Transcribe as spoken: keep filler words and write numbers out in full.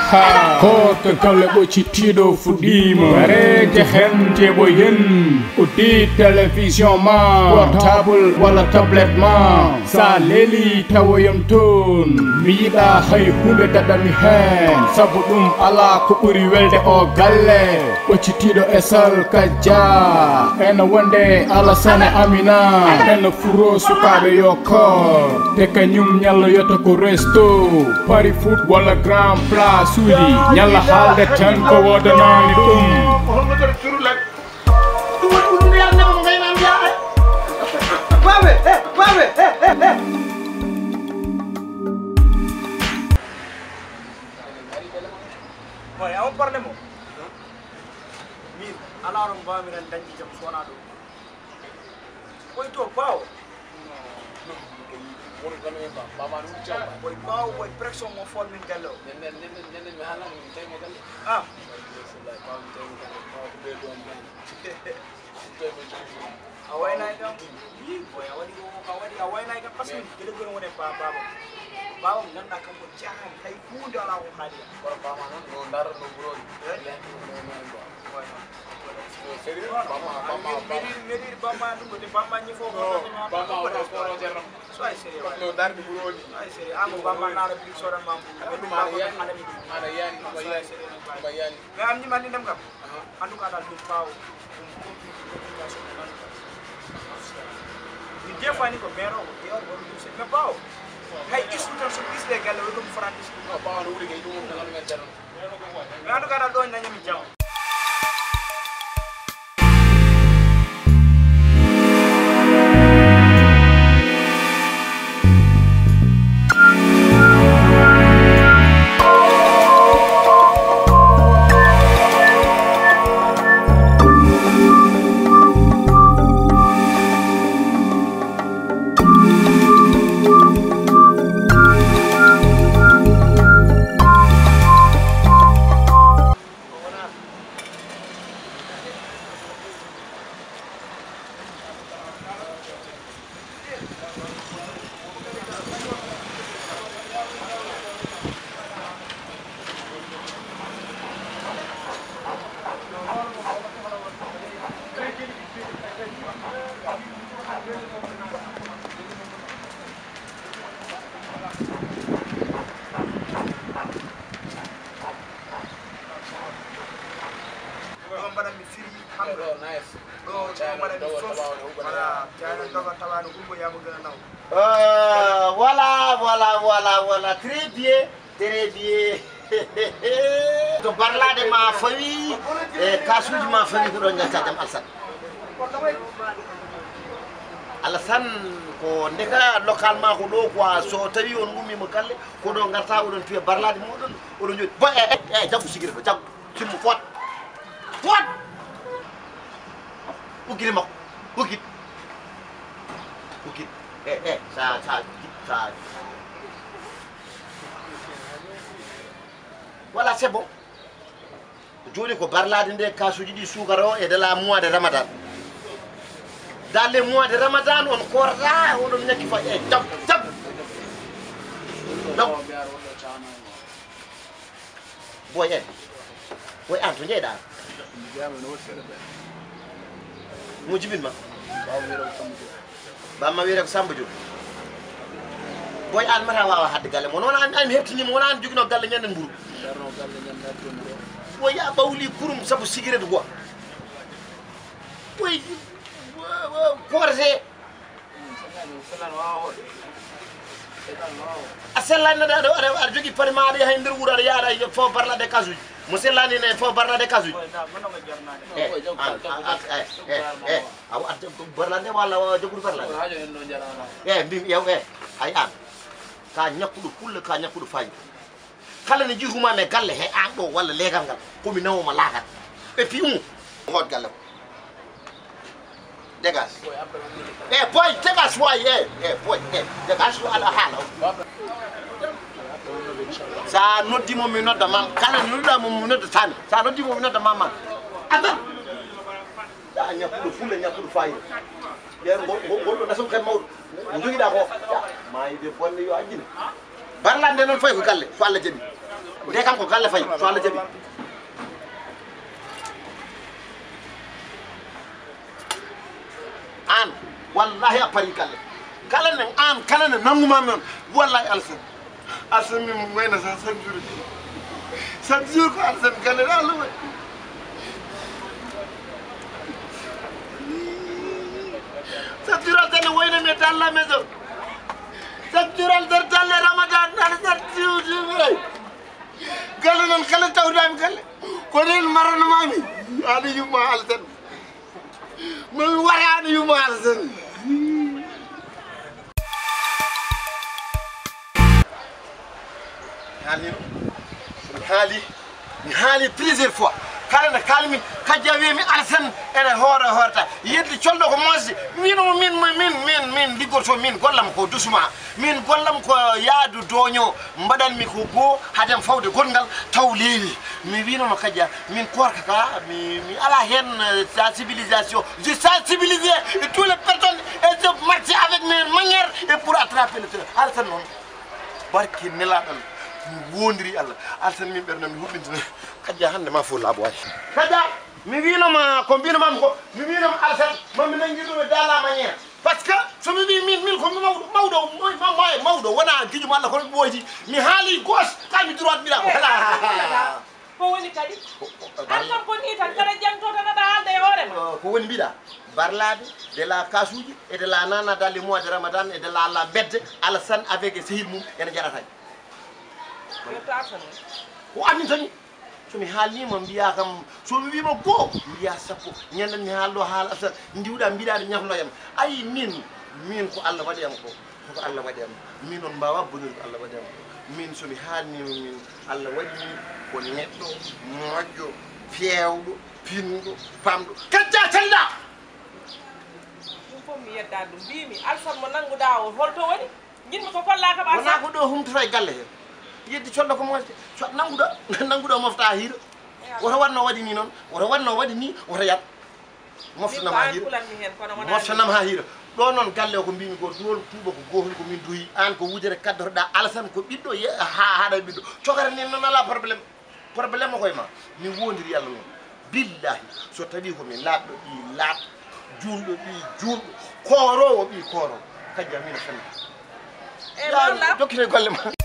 ha Koorka galle ɓoccitiɗo fuɗɗima gareje hente ɓo yen uddi télévision ma portable walla tablette ma sa leeli tawoyam toon mi yiɗa hay hunde daɗami hen sabu ɗum ala ko ɓuri welde o galle ɓoccitiɗo e sal kajja ene wonde Alassane Amina ene furo sukaɓe yo koor te kañum ñalla yota ko resto pari foot walla grand place uji ñalla haalde tan ko wodanani ɗum Boy, I won't parle mo. Me, alarm bomb and then you jump one out. Boy, to a pow. Boy, pow, boy, press on my phone in Gallo. Ah, away night. Boy, I want to go away night. Pass me, get a good one. Baba, Baba, I'm not going to jam. Hey, who don't know how to Hey, it's not so easy. I got a little friend. I don't got a loan and you jump. Euh, voilà, voilà, voilà, voilà, très bien, très bien. Donc par là de ma famille, casse de ma famille pour le Alassane. Alassane, ko ndeka localement ko do quoi so tawi on gummi mo galle ko do ngarta odon tuya barlade modon odon jodi bo e e jafu sigir ko jafu simmo fot fot ukiri makko ukit ukit eh eh sa sa sa voilà c'est bon joni ko barlade nde kasuji di sukaro et de la mois de Ramadan. Dans les mois de Ramadan, on Koorka, on a qui fait top, top. Donc, voyez, voyez, Anthony, là. Mujibima. Bama wira ko sambuju. Boy almara wawa hadde galle mon wona an heftini mo wona an jogino galle nyande mburu. Boy ya bawli kurum sabu cigarette go. Boy Koorka a sellani aɗa aɗa jogui pari ma aɗa hay nder wuuro aɗa yaada fo barlade kasuji mo sellani ne fo barlade kasuji e aw adda barlade walla joguɗo barlade e mbimi yew e ay an ka ñakkuɗo kulle ka ñakkuɗo fañi kala ne jiihumami e galle he an ɗo walla legal ngal komi nawoma laakat et puis um hot galle ko dégage eh boy dégage way eh eh boy eh dégage ala hala sa noddi mo mi nodda mam kala nodda mo mi nodda tan sa noddi mo mi nodda mam ata da ñakkuɗo fulle ñakkuɗo fayi yen go go do nasum kay mawdu jogi da ko ma yide fonne yo ajina barlande non fay ko galle ko Allah jabi de kam ko galle fay so Allah jabi an wallahi a pari galle kala ne an kala ne nanguma non wallahi alsan alsan mi moyna sa chaque jour chaque jour ko alsan galle la lu chaque jour alsan wayna me dans la maison chaque jour alsan dans ramadan alsan jour galle non kala tawdam galle ko den marana mami ali yuma alsan mami warani yuma alsan hali hali hali plusieurs fois kala na kalmi kajawe mi alsan ene hore horta yeddi coldo ko mosi min min min min min liggoto min gollam ko dusuma min gollam ko yaadu doño mbadan mi ko go hadam fawde gongal taw lewi mi wino no kaja min korka ka mi mi ala hen sensibilisation je sensibiliser tous les personnes et je marche avec mes manières et pour attraper le terrain alsan non barki neladan wondiri Allah alsan min berna mi hubbintina kadja hande ma fo labo wadi kadja mi wino ma ko bino mam ko mi wino ma alsan mami nangi dum dala manière parce que so mi min min ko mawdo mawdo moy moy mawdo wana gijum Allah ko boyti mi haali gauche kami droite mi da wala ko woni kadi alsan ko ni tan kala janto tan da halde hore ma ko woni bida barlade de la kasuji et de la nana dans le mois de Ramadan et de la la bête alsan avec sehil mum ene jarata ko amin tani somi haalnima mbiya kam somi wima goo mbiya sappo ñanden mi haallo haala asa ndiwɗa mbiɗade ñafloyam ayi min min ko Allah waɗi am ko ko Allah waɗi am min on mbawa bonir ko Allah waɗi am min somi haalnima min Allah waɗi min ko neɗɗo moƴƴo fewɗo pinɗo pamɗo kacca calɗa ɗum fof mi yedda ɗum mbimi alsan mo nannguɗa o holto woni jinmi ko kolla kam wona ko ɗo humtota e galle he yeddi collo ko mosde so nanguɗo nanguɗo mofta hiiro woto watno waɗi ni noon woto watno waɗi ni woto yat moftanam ha hiiro moftanam ha hiiro ɗo noon galle o ko mbimi ko ɗol tuuba ko gohol ko min duyi an ko wujere kaddoroɗa alasan ko ɓiɗɗo ha haɗa ɓiɗɗo cokara ni noon ala probléme probléme koye ma mi wondiri Allah noon billahi so tawi komi laaɓɗo ɓi laaɓ julɗo ɓi julɗo koorowo ɓi koorowo kadi amina fenna e walla jokkite golle ma